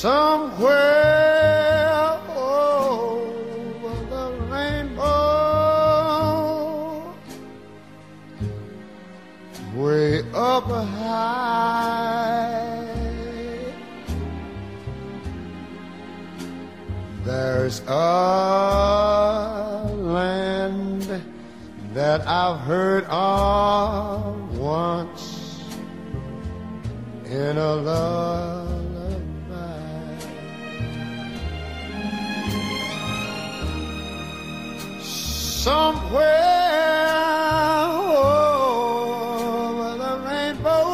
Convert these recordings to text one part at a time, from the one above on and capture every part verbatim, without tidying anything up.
Somewhere over the rainbow, way up high, there's a land that I've heard of once in a lullaby. Somewhere over the rainbow,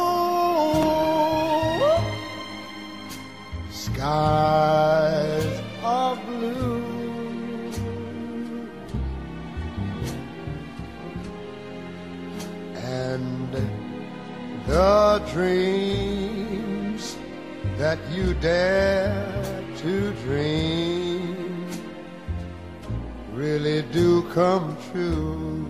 skies are blue, and the dreams that you dare to dream really do come true.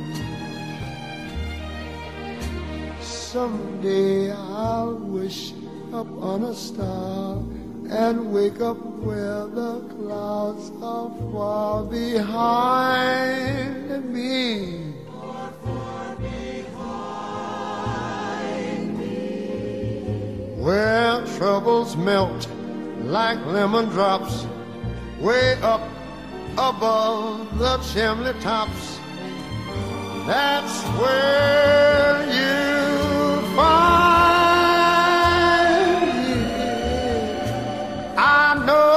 Someday I'll wish upon a star and wake up where the clouds are far behind me. Far, far behind me. Where troubles melt like lemon drops way up above the chimney tops. That's where you'll find me. I know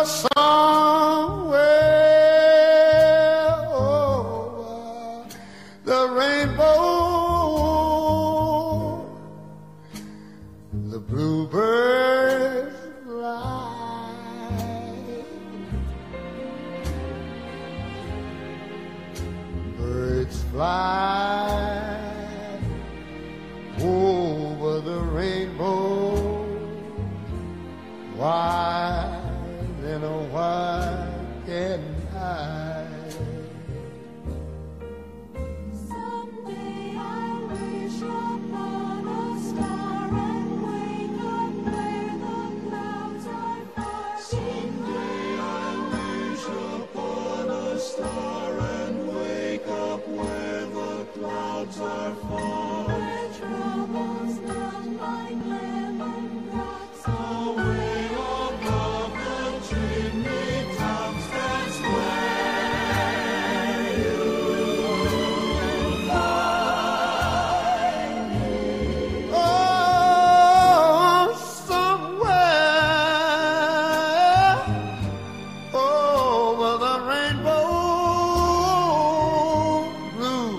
somewhere over the rainbow, the bluebirds fly. Birds fly over the rainbow. Why then, oh why can't I? Someday I'll wish upon a star and wake up where the clouds are far. Someday I'll wish upon a star and wake up where the clouds are far. Where troubles melt like lemon drops Away above the chimney tops, that's where you'll find me. Oh, somewhere over the rainbow, blue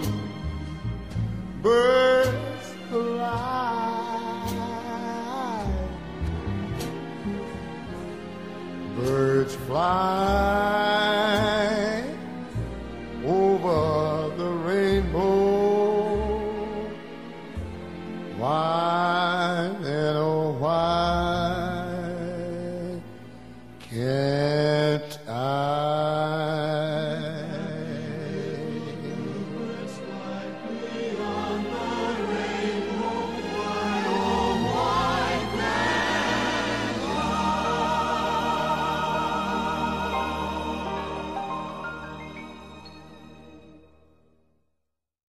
birds fly. Birds fly over the rainbow. Why then, oh why can't